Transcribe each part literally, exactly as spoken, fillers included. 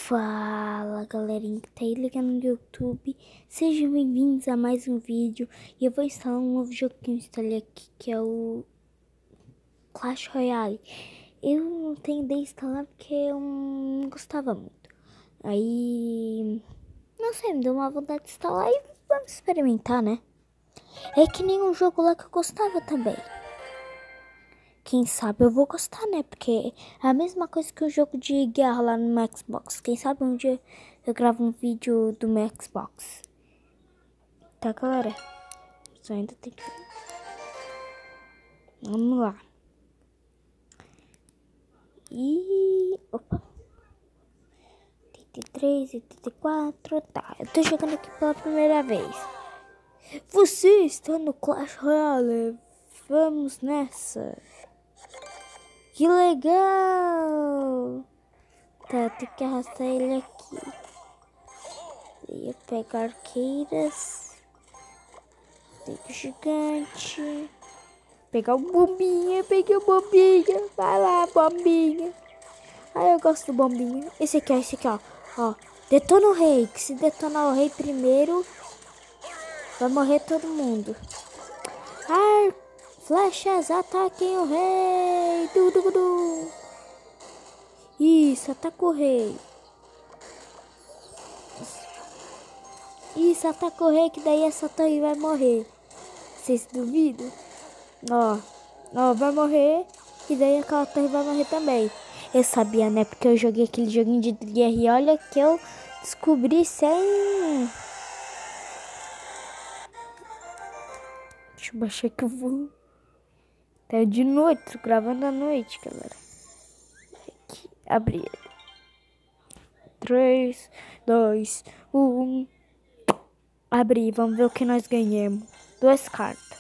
Fala galerinha que tá aí ligando no YouTube, sejam bem-vindos a mais um vídeo. E eu vou instalar um novo jogo que eu instalei aqui, que é o Clash Royale. Eu não tenho ideia de instalar porque eu não gostava muito. Aí, não sei, me deu uma vontade de instalar e vamos experimentar, né? É que nem um jogo lá que eu gostava também. Quem sabe eu vou gostar, né? Porque é a mesma coisa que o jogo de guerra lá no meu Xbox. Quem sabe um dia eu gravo um vídeo do meu Xbox. Tá, galera? Só ainda tem que... Vamos lá. E... Opa. oitenta e três, oitenta e quatro... Tá, eu tô jogando aqui pela primeira vez. Você está no Clash Royale. Vamos nessa. Que legal! Tá, tem que arrastar ele aqui. Ia pegar arqueiras. Tem que gigante. Pegar o bombinha. Peguei o bombinha. Vai lá, bombinha. Ai, eu gosto do bombinha. Esse aqui, ó. Esse aqui, ó. Ó. Detona o rei. Que se detonar o rei primeiro, vai morrer todo mundo. Ai, flechas, ataquem o rei. Du, du, du. Isso, ataca o rei. Isso, ataca o rei, que daí essa torre vai morrer. Vocês duvidam? Ó, ó, vai morrer. E daí aquela torre vai morrer também. Eu sabia, né? Porque eu joguei aquele joguinho de guerra e olha que eu descobri sem... Deixa eu baixar que eu vou... Tá de noite, tô gravando à noite, galera. Aqui, abrir. três, dois, um... Abrir, vamos ver o que nós ganhamos. Duas cartas.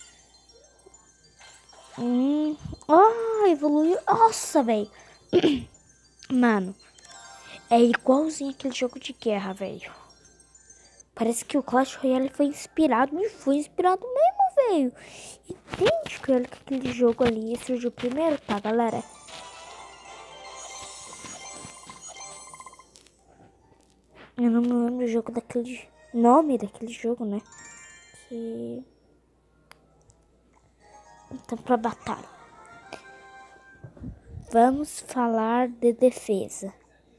Hum, ah, evoluiu. Nossa, velho. Mano, é igualzinho aquele jogo de guerra, velho. Parece que o Clash Royale foi inspirado. E foi inspirado mesmo, velho. Idêntico ele com aquele jogo ali. Esse é o jogo primeiro, tá, galera? Eu não me lembro do jogo daquele... Nome daquele jogo, né? Que... Então, pra batalha. Vamos falar de defesa.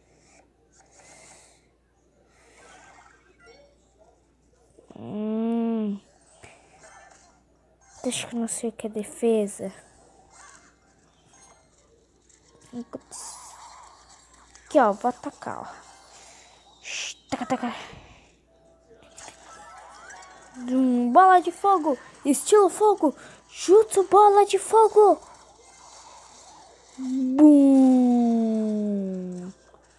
Hum... Deixa que eu não sei o que é defesa. Aqui, ó. Vou atacar, ó. Taca, taca. Hum, bola de fogo. Estilo fogo. Jutsu bola de fogo. Bum.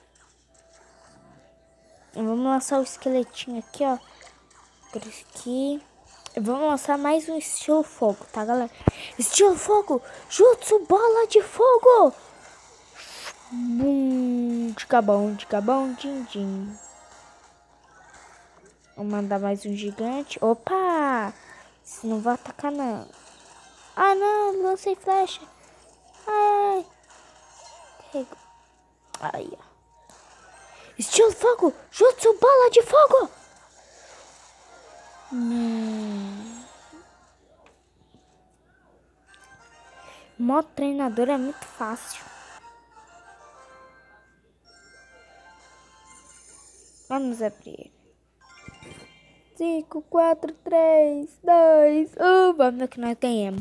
Vamos lançar o esqueletinho aqui, ó. Por aqui. Vamos lançar mais um estilo fogo, tá, galera? Estilo fogo. Jutsu bola de fogo. Bum. Ticabão, ticabão, din, din. Vou mandar mais um gigante. Opa! Isso não vai atacar, não. Ah, não. Lancei flecha. Ai. Aí, ó. Estilo fogo. Jutsu bola de fogo. Hum. Modo treinador é muito fácil. Vamos abrir. cinco, quatro, três, dois, um. Vamos ver o que nós ganhamos.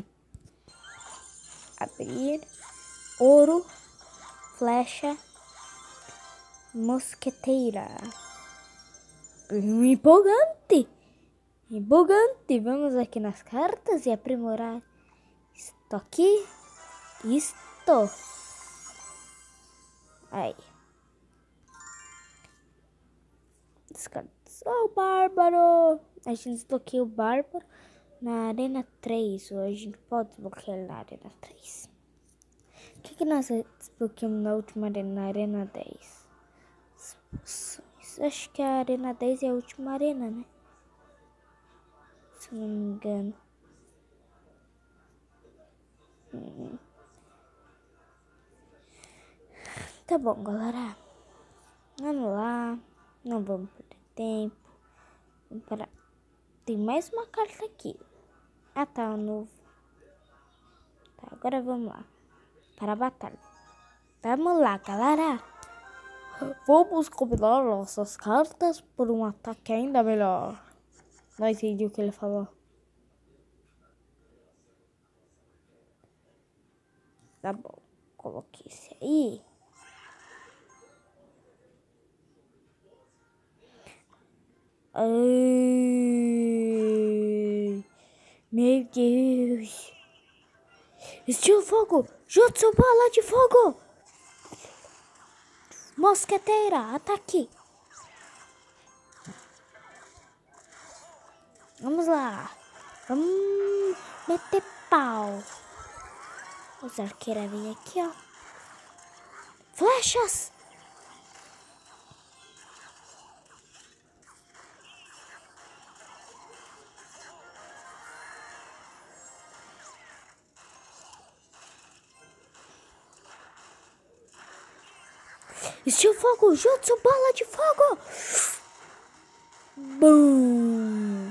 Abrir. Ouro. Flecha. Mosqueteira. Empolgante. Empolgante. Vamos aqui nas cartas e aprimorar. Isto aqui. Isto. Aí. Descarta. Oh, o Bárbaro. A gente desbloqueia o Bárbaro na Arena três. Hoje a gente pode desbloquear na Arena três. O que, que nós desbloqueamos na última arena? Na Arena dez. Expulsões. Acho que a Arena dez é a última arena, né? Se eu não me engano. Hum. Tá bom, galera. Vamos lá. Não vamos perder tempo. Vamos parar. Tem mais uma carta aqui. Ah, tá, um novo. Tá, agora vamos lá. Para a batalha. Vamos lá, galera. Vamos combinar nossas cartas por um ataque ainda melhor. Não entendi o que ele falou. Tá bom. Coloquei esse aí. Ai, meu Deus. Estilo fogo. Jutsu bola de fogo. Mosqueteira, ataque. Vamos lá. Vamos meter pau. Os arqueiros vêm aqui, ó. Flechas. Estilo fogo, jutsu bola de fogo. Bum.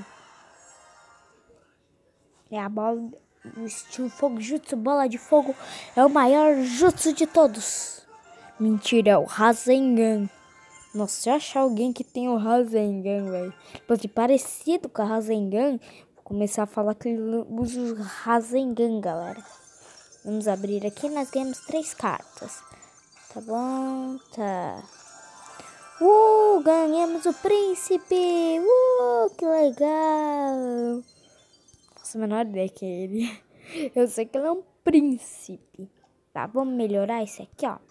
É a bola, o estilo fogo, jutsu bola de fogo é o maior jutsu de todos. Mentira, é o Rasengan. Nossa, se eu achar alguém que tem o Rasengan, velho, pode parecido com a Rasengan, vou começar a falar que ele usa o Rasengan, galera. Vamos abrir aqui, nós ganhamos três cartas. Tá bom, tá. Uh, ganhamos o príncipe. Uh, que legal. Nossa, a menor ideia que é ele. Eu sei que ele é um príncipe. Tá, vamos melhorar esse aqui, ó.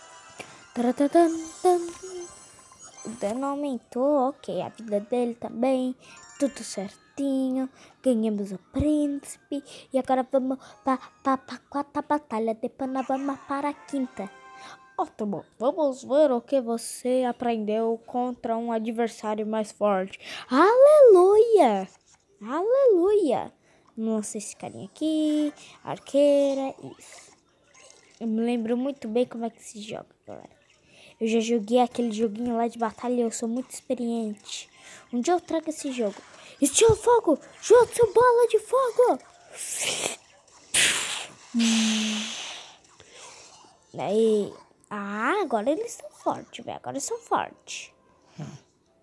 O dano aumentou, ok. A vida dele também. Tudo certinho. Ganhamos o príncipe. E agora vamos para a quarta batalha. Depois nós vamos para a quinta. Ótimo, vamos ver o que você aprendeu contra um adversário mais forte. Aleluia! Aleluia! Nossa, esse carinha aqui, arqueira, isso. Eu me lembro muito bem como é que se joga, galera. Eu já joguei aquele joguinho lá de batalha e eu sou muito experiente. Um dia eu trago esse jogo. Estilo fogo! Jutsu bola de fogo! Aí... Ah, agora eles são fortes, velho. Agora eles são fortes. Hum.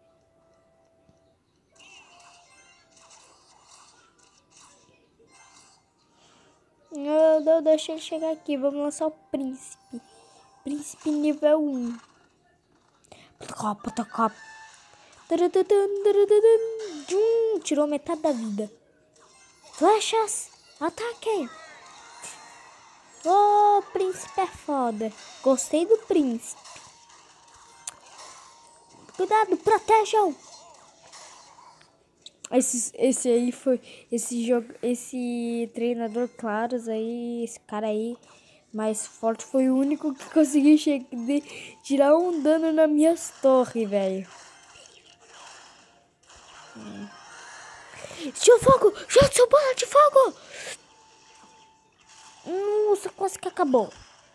Não, não, deixa ele chegar aqui. Vamos lançar o príncipe. Príncipe nível um. Copa, copa. Tirou metade da vida. Flechas, ataque. Ô, oh, príncipe é foda. Gostei do príncipe. Cuidado, protejam. Esse, esse aí foi... Esse jogo... Esse treinador Claros aí... Esse cara aí... Mais forte foi o único que conseguiu chegar, de, tirar um dano nas minhas torres, velho. Hum. Tio fogo! Jutsu bola de fogo! Nossa, quase que acabou.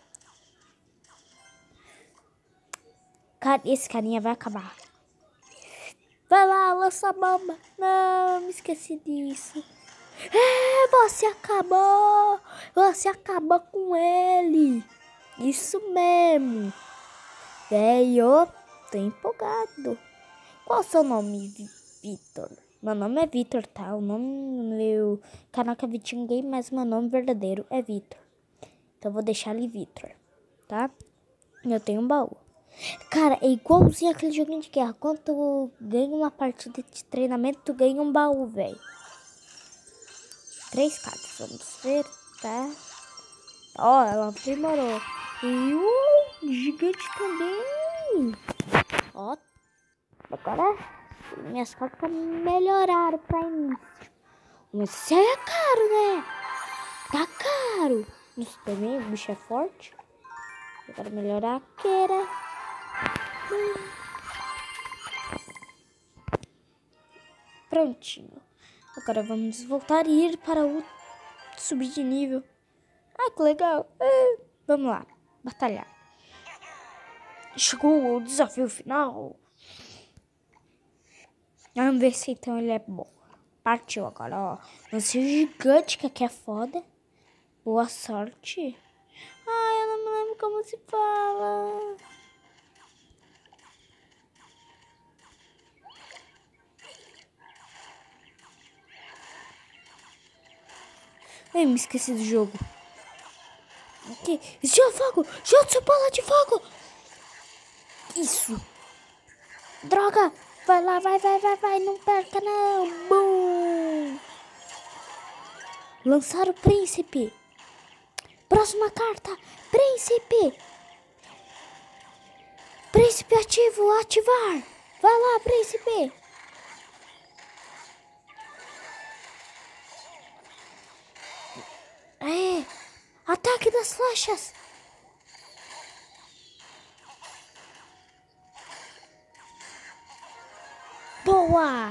Cara, esse carinha vai acabar. Vai lá, lança a bomba. Não, me esqueci disso. É, você acabou. Você acabou com ele. Isso mesmo. Velho, tô empolgado. Qual é o seu nome, Vitor? Meu nome é Vitor, tá? O nome no meu canal que é Vitinho Game, mas meu nome verdadeiro é Vitor. Então eu vou deixar ali Vitor, tá? Eu tenho um baú. Cara, é igualzinho aquele joguinho de guerra. Quando tu ganha uma partida de treinamento, tu ganha um baú, velho. Três cartas, vamos ver, tá? Ó, ela aprimorou. E o gigante também. Ó, agora minhas cartas melhoraram pra início. Mas isso aí é caro, né? Tá caro. Isso também, o bicho é forte. Agora melhorar a queira. Hum. Prontinho. Agora vamos voltar e ir para o subir de nível. Ah, que legal. É. Vamos lá, batalhar. Chegou o desafio final. Vamos ver se então ele é bom. Partiu agora, ó. Lance gigante, que aqui é foda. Boa sorte. Ai, eu não me lembro como se fala. Ai, me esqueci do jogo. Aqui. Estilo fogo. Joga sua bola de fogo. Isso. Droga. Vai lá, vai, vai, vai, vai. Não perca, não. Bum. Lançar o príncipe. Próxima carta. Príncipe. Príncipe ativo. Ativar. Vai lá, príncipe. É. Ataque das flechas. Boa.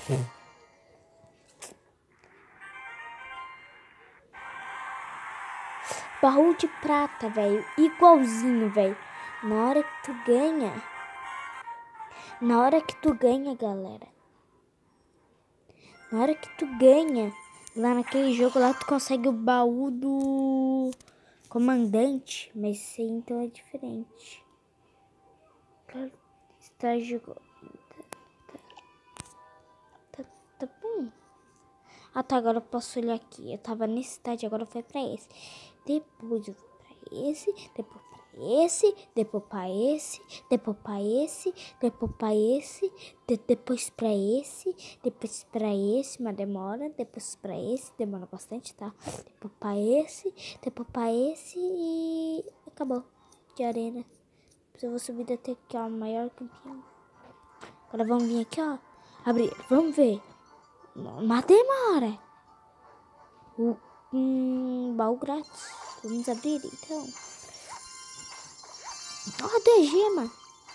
Baú de prata, velho. Igualzinho, velho. Na hora que tu ganha. Na hora que tu ganha, galera. Na hora que tu ganha. Lá naquele jogo lá tu consegue o baú do comandante. Mas esse aí então é diferente. Estágio. Tá, tá, tá bom. Ah tá, agora eu posso olhar aqui. Eu tava nesse estágio, agora foi pra esse. Depois eu vou pra esse, depois pra esse, depois pra esse, depois pra esse, depois pra esse, de, depois pra esse, depois pra esse, mas demora, depois pra esse, demora bastante, tá? Depois pra esse, depois pra esse e acabou. De arena. Eu vou subir até aqui, ó, o maior campeão. Agora vamos vir aqui, ó. Abrir, vamos ver. Mas demora. O um, baú grátis. Vamos abrir então. Ó, de gema.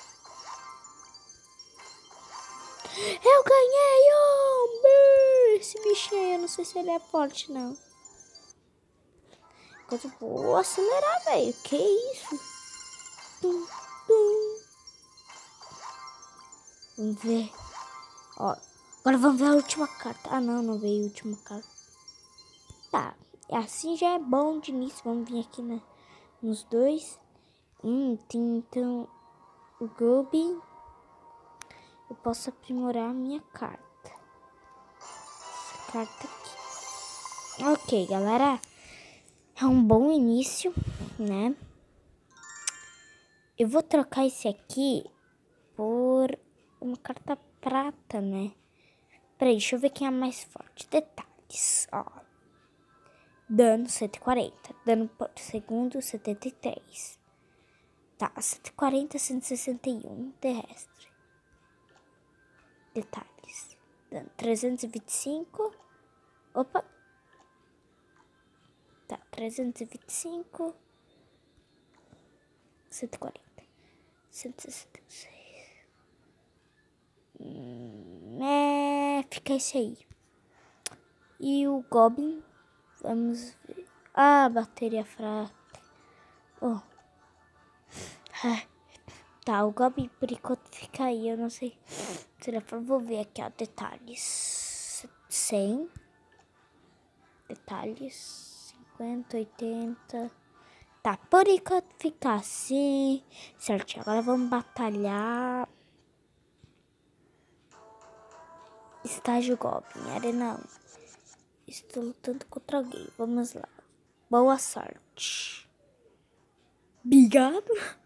Eu ganhei um. Esse bichinho aí, eu não sei se ele é forte, não. Enquanto eu vou acelerar, velho. Que isso? Tum, tum. Vamos ver. Ó, agora vamos ver a última carta. Ah, não, não veio a última carta. Tá, assim já é bom de início. Vamos vir aqui na, nos dois. Hum, tem então o Gobi. Eu posso aprimorar a minha carta. Essa carta aqui. Ok, galera. É um bom início, né? Eu vou trocar esse aqui por uma carta prata, né? Peraí, deixa eu ver quem é mais forte. Detalhes, ó. Dano cento e quarenta. Dano por segundo setenta e três. Tá, cento e quarenta, cento e sessenta e um. Terrestre. Detalhes. Dano trezentos e vinte e cinco. Opa. Tá, trezentos e vinte e cinco. cento e quarenta. cento e sessenta e seis. Hum, é, fica esse aí. E o Goblin. Vamos ver. Ah, bateria fraca. Oh. Ah, tá, o Goblin por enquanto fica aí. Eu não sei se ele for. Vou ver aqui, ó. Detalhes. cem. Detalhes. cinquenta, oitenta. Tá, por enquanto fica assim. Certo, agora vamos batalhar. Estágio Goblin, Arena um. Estou lutando contra alguém. Vamos lá. Boa sorte. Obrigado.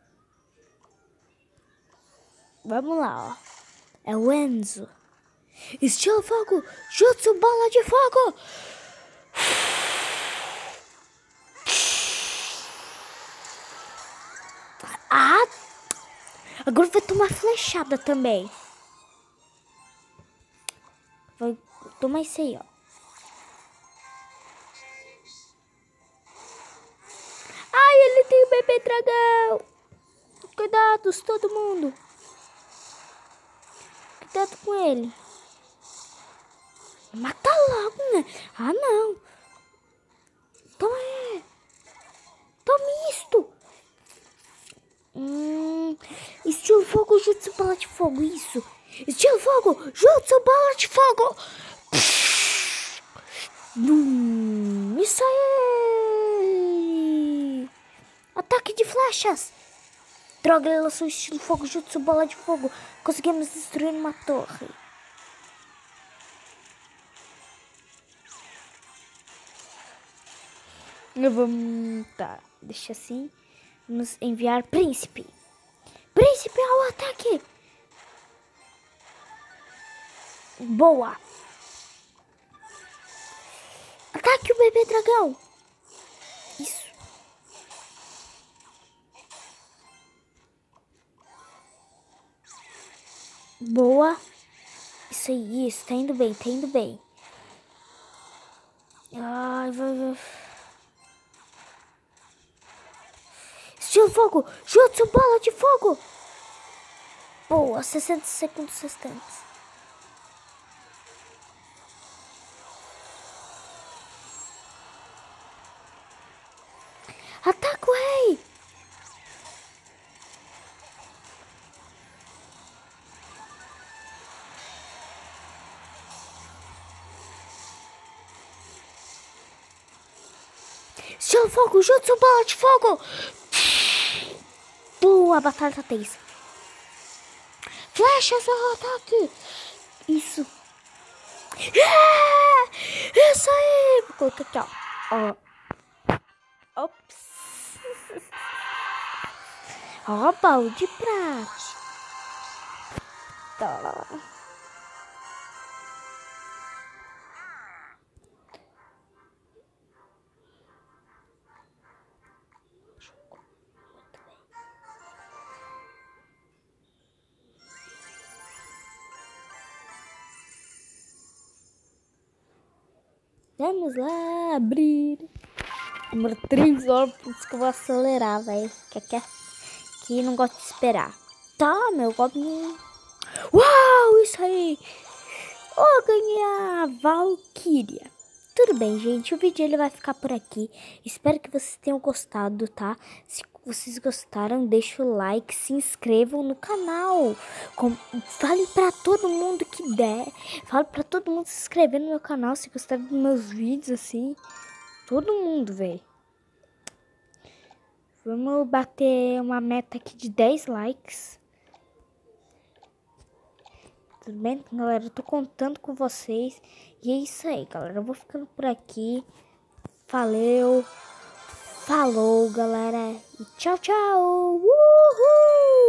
Vamos lá, ó. É o Enzo. Estilo fogo. Jutsu bola de fogo. Ah. Agora vai tomar flechada também. Vai tomar isso aí, ó. Ai, ele tem o bebê dragão. Cuidados, todo mundo. Cuidado com ele. Mata logo, né? Ah, não. Toma aí. Toma isto. Hum, Estilo fogo, jutsu, bola de fogo. Isso. Estilo fogo, jutsu, bola de fogo. Hum, isso aí. Ataque de flechas. Droga, ele lançou estilo fogo, jutsu, bola de fogo. Conseguimos destruir uma torre. Vamos, tá, deixa assim. Vamos enviar príncipe. Príncipe ao ataque. Boa. Ataque o bebê dragão. Isso. Boa. Isso aí, isso. Tá indo bem, tá indo bem. Ai, vai, vai. Estilo fogo. Jutsu, bola de fogo. Boa, sessenta segundos restantes. Ataca o rei. Estilo fogo, jutsu, bola de fogo. Boa, batalha tá tensa. Flechas ao ataque. Isso. É, isso aí. Vou colocar aqui, ó. Ó. Ops. Ó, balde de prata. Tá. Vamos lá abrir. Demora três horas, por isso que eu vou acelerar, velho. Que aqui, aqui não gosto de esperar. Tá, meu Goblin. Uau, isso aí. Oh, ganhei a Valkyria. Tudo bem, gente. O vídeo ele vai ficar por aqui. Espero que vocês tenham gostado, tá? Se vocês gostaram, deixa o like, se inscrevam no canal. Com... Fale pra todo mundo que der. Fale pra todo mundo se inscrever no meu canal se gostaram dos meus vídeos, assim. Todo mundo, velho. Vamos bater uma meta aqui de dez likes. Tudo bem, galera? Eu tô contando com vocês. E é isso aí, galera. Eu vou ficando por aqui. Valeu. Falou, galera. E tchau, tchau. Uhul!